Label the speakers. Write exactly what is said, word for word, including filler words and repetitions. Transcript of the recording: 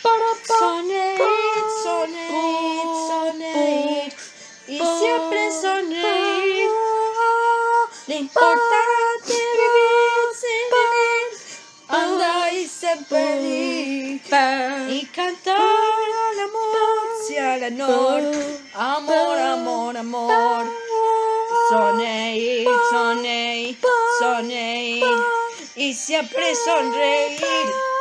Speaker 1: Sonreír, sonreír, sonreír y siempre sonreír. Lo importante es vivir sin vivir, andar y ser feliz y cantar al amor, sí, al honor. Amor, amor, amor. Sonreír, sonreír, sonreír y siempre sonreír.